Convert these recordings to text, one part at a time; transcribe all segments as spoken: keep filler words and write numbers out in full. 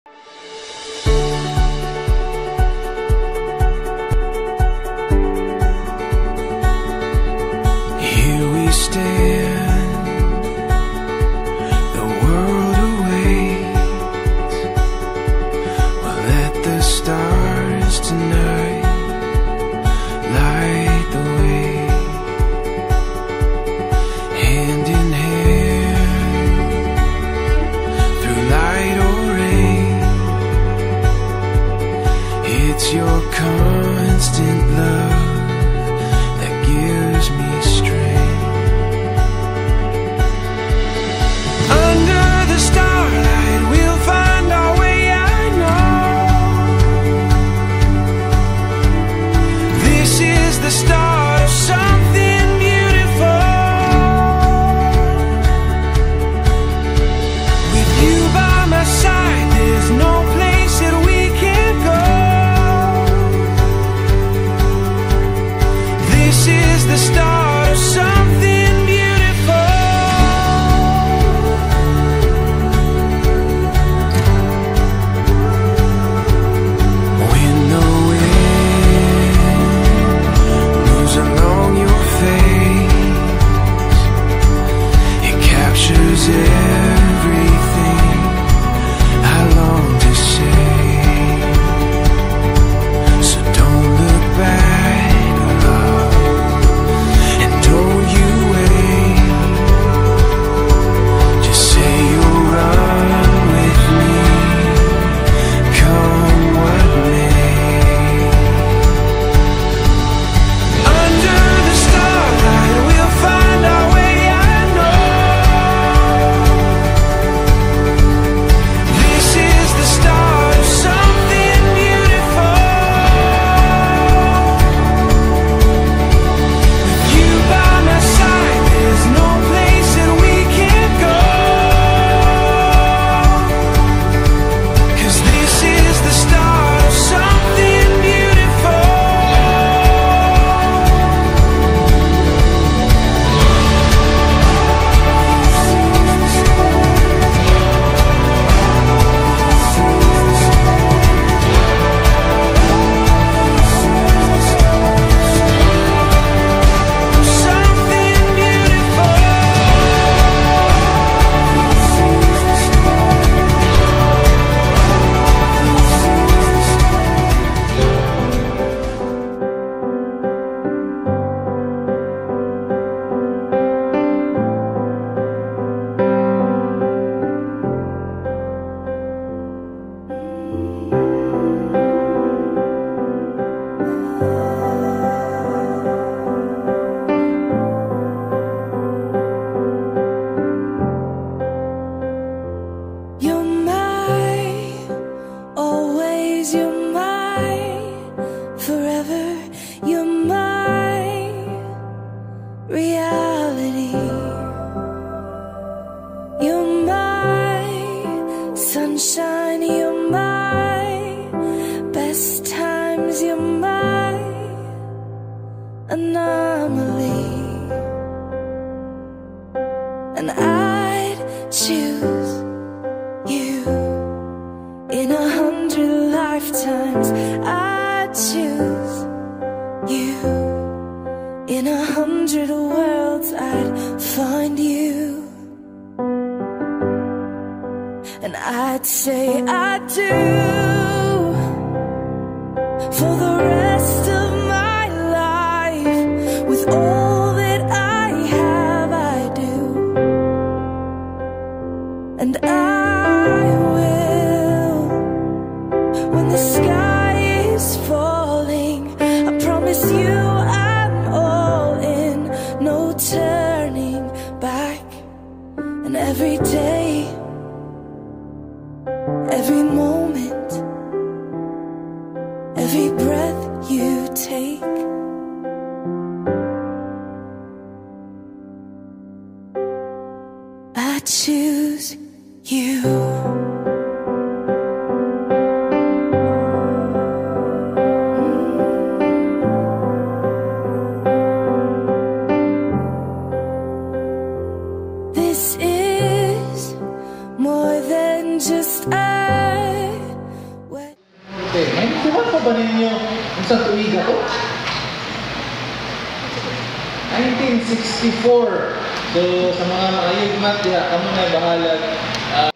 Every moment, every breath you ba ninyo kung sa tuig ako? nineteen sixty-four. So, sa mga makayugmat, diha, kamo na bahala. Uh,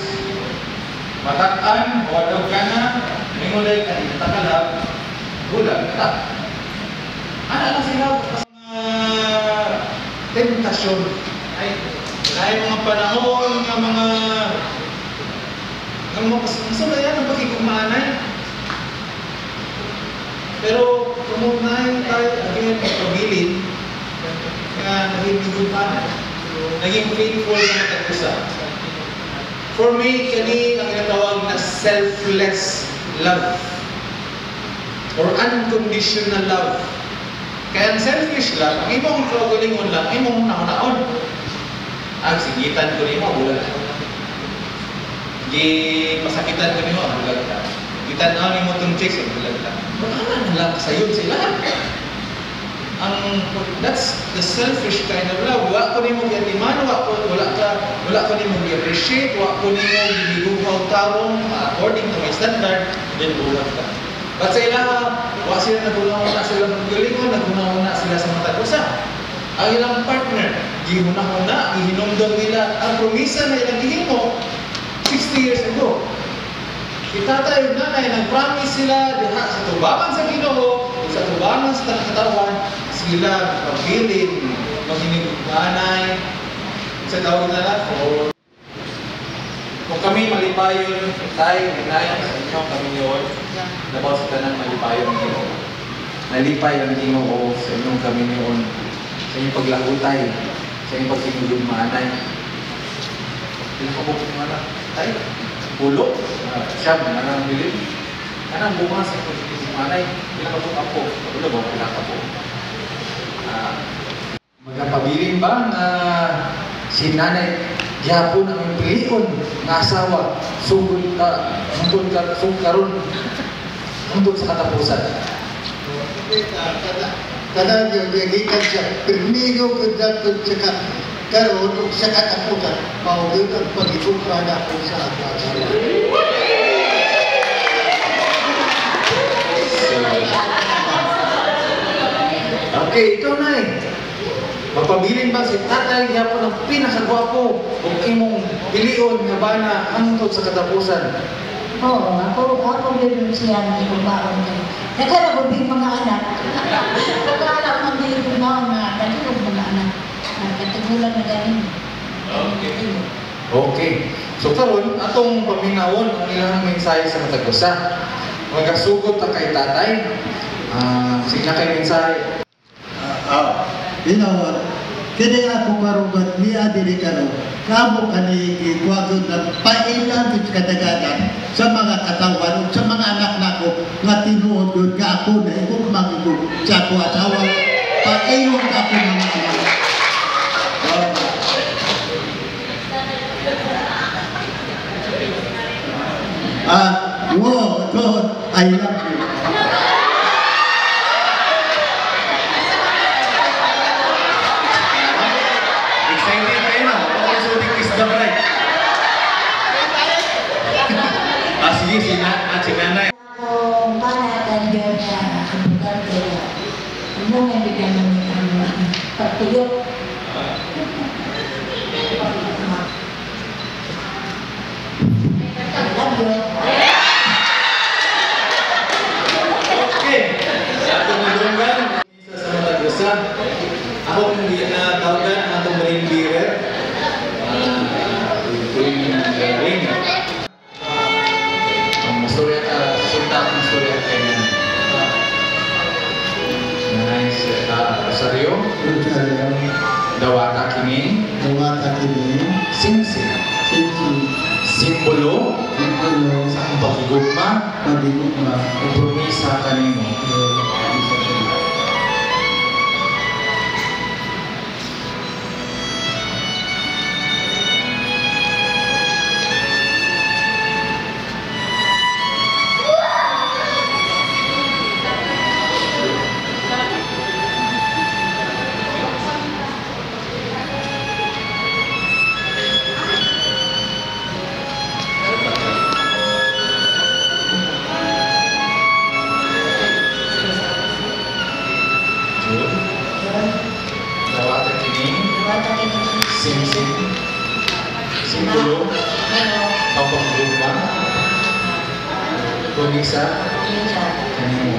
Mataan, wadog ka na, mingulay ka, takalab, bulag ka. Ano na sila sa mga tentasyon? Ay, ay mga panahon, ng mga ng mga kasulayan ng pagkikumanay. Pero, kumunahin tayo, again, pagpabilin, na naging migutan, naging faithful na matagpusa. For me, kani ang tinatawag na selfless love or unconditional love. Kaya ang selfish love, ang imong kaugalingon lang, imong naon-naon. Ang sigitan ko nimo, bulag ka. Di masakitan ko nimo, bulag ka. Gitan-aw nimo itong chicks, bulag ka. Baka na lang sayon sila. Ang that's the selfish kind of love. Wa ko nimo giatiman, wa ko wala ka wala ko nimo gi-appreciate, wa ko nimo giguhaw tarong according to my standard, then bulag ka. But sa ilaha, wa sila naguna-una sila magalingon, naguna-una sila sa matag usa. Ang ilang partner, gihuna-huna, gihinumdum nila ang promisa na ilang gihimo sixty years ago. Itatay yung nanay, nag-promise sila diha sa tubangan sa Ginoo, sa tubangan sa katawan, sila magpabilin, maghinigmanay, sa tawag na lang, or kung kami malipayon, tayo, minayan sa inyo, kami yun, labaw sa tanang malipayon ng Ginoo. Nalipay ang Ginoo sa inyong kami yun, sa inyong paglahutay, sa inyong pagsinugugmanay. Pinakabukit ng anak, tayo. Pulo, uh, siyam, nanang bilin. Anang bunga sa pagkikisimanay, pinakabuk ako. Pulo ba, pinakabuk. Uh, Magkapabilin ba na si nanay yapon ang pilion ng asawa sugod ka, sugod ka, sugod karon sugod sa katapusan? Kada yung gigikan siya, permigo ko dapat siya karoon o sa katapusan, maulit ang pag-ikumpana ko sa asawa. Okay, ikaw na eh. Mapabilin ba si tatay yapon ang pinakagwapo kung imong pilion nga bana hangtod sa katapusan? Oo, ako, ako din siya ng kumaon ko. Nagkarabubing mga anak. Nagkarabubing mga anak. Nagkarabubing mga anak. Nagkatigulan na ganin. Okay. Okay. So karon atong paminawon ang ilang mensahe sa matag-usa. Magasugot ta kay tatay. Ah, uh, sina kay mensahe. Ah, you know what? Kaya ako karugat niya dili karo. Kamo kani gikuwagod na pailan sa kadagagan sa mga katawan sa mga anak nako nga tinuod yun ka ako na iko mangigo sa ako asawa pailan ka ako mga anak. Ah, wow, God, I love you. Sige, sina, at si nanay. Kung panatan yun na kabugan ko na, ano nga bigyan namin ang pagtuyok. I love you. Okay. Sa atong madunggan, isa sa matag-usa, ako kung hindi na tawagan ang atong marine bearer. Tuwing ring. Surya ka, sunta ang surya ka na nice, uh, Rosario Rosario Dawata Kini Dawata Kini Singsing Singsing Simbolo Simbolo sa pagigugma Pagigugma Kompromisa kanimo. buhi sa Isa. kanimo.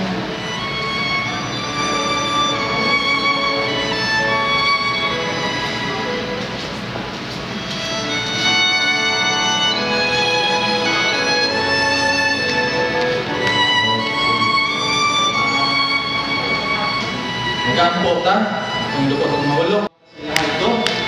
Mag-ampot ta, kung lukot ang mahulog. Sila ito.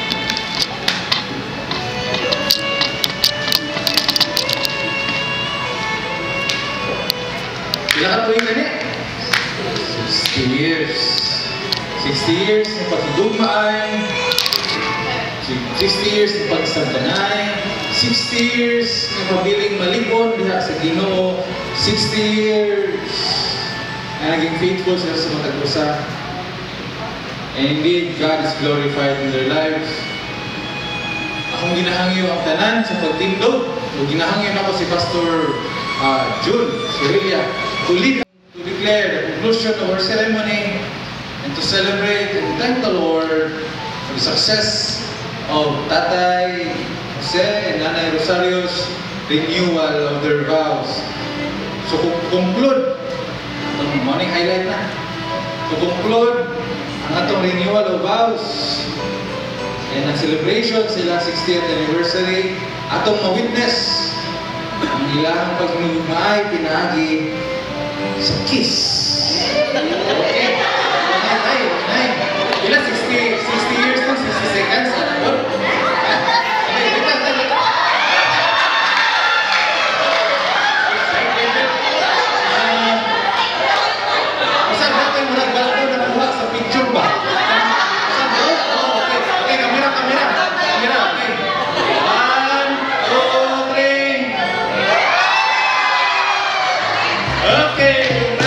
Sila ka tuwing gani? sixty years. sixty years ng pagdugmaan. sixty years ng pagsabdanay. sixty years ng pabiling malipon diha sa Ginoo. sixty years na naging faithful sila sa matag-usa. And indeed, God is glorified in their lives. Akong ginahangyo ang tanan sa pagtindog. O ginahangyo na ako si Pastor uh, June Surilia to lead, to declare the conclusion of our ceremony and to celebrate and thank the Lord for the success of Tatay Jose and Nanay Rosario's renewal of their vows. So, kung conclude, itong morning highlight na. To conclude, ang atong renewal of vows and ang celebration sila sixtieth anniversary, atong ma-witness ang ilang paghinugmaay pinaagi sa kiss. Okay? Nay, nay, nay. Ilan? sixty, sixty years na? sixty seconds? Ano? Okay, bitas, nay, bitas. Isang natin mo nagbalado na buha sa picture ba? Isang mo? Okay, okay, kamera, kamera. Kamera, okay. One, two, three. Okay.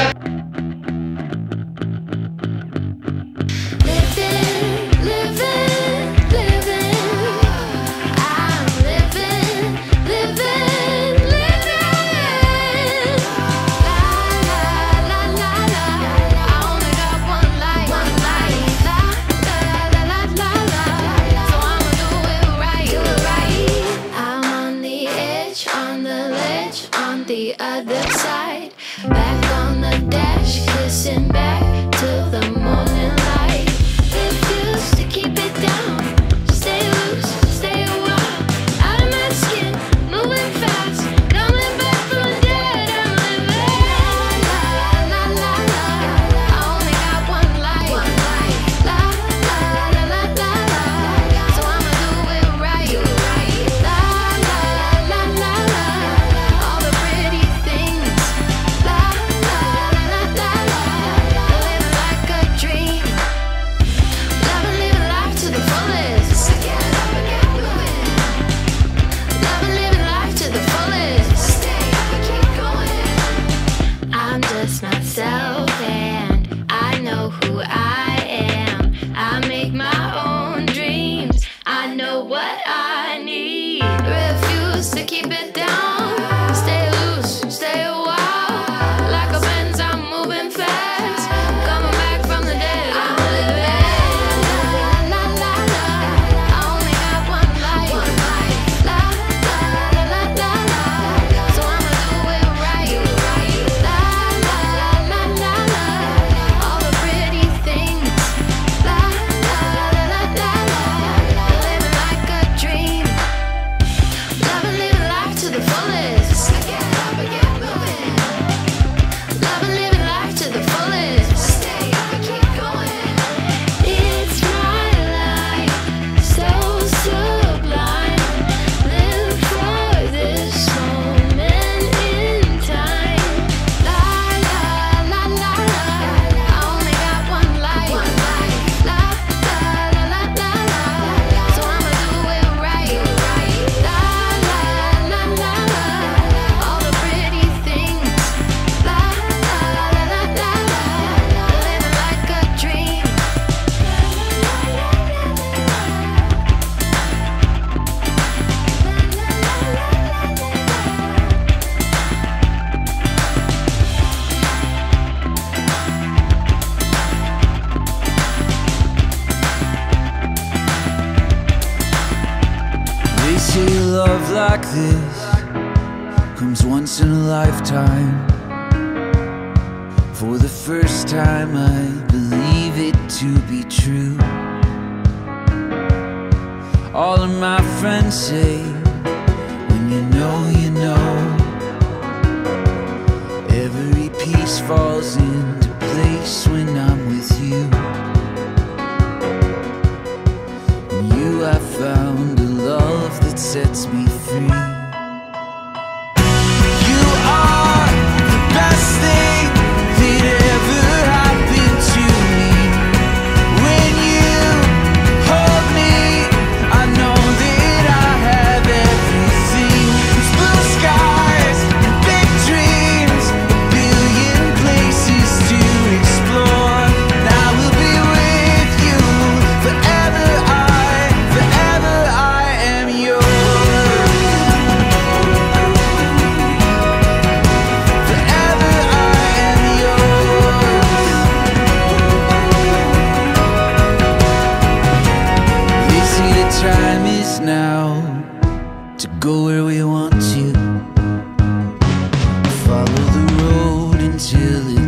The other side, back on the dash, kissing back till the morning light. Refuse to keep it down, stay loose, stay a while. Out of my skin, moving fast, coming back from the dead. I'm living, la la la la. I only got one life, one life. La la la la la la. So I'ma do it right, do it right. La la la la la. All the pretty things. La la la la la la. Living like a dream. Loving, living life to the fullest. Get up and get moving. Loving, living life to the fullest. Stay up and keep going. I'm just myself and I know who I am. I make my own dreams. I know what I need. Refuse to keep it down. Stay loose, stay a while. Like a Benz, I'm moving fast. Coming back from the dead. I'm living. La la la la. I only got one life. One life. La la la la la la. So I'ma do it right. Do it right. La la la la la. All the pretty things. La la la la la la. Living like a dream. Loving, living life to the fullest. Get up and get moving. Loving, living life to the fullest. Stay up and keep going. It's my life, so sublime. Live for this moment in time. La la la la la. I only got one life. One life. La la la la la la. So I'ma do it right. Do it right. La la la la la. All the pretty things. La la la la la la. Living like a dream. They say love like this can comes once in a lifetime. For the first time I believe it to be true. All of my friends say, when you know, you know. Every piece falls into place when I'm with you. In you I found a love that sets me free. You are the best thing that ever happened to me. When you hold me, I know that I have everything. It's blue skies and big dreams, a billion places to explore. And I will be with you forever. I, forever I am yours. Forever I am yours. They say the time is now to go where we want to. Follow the road until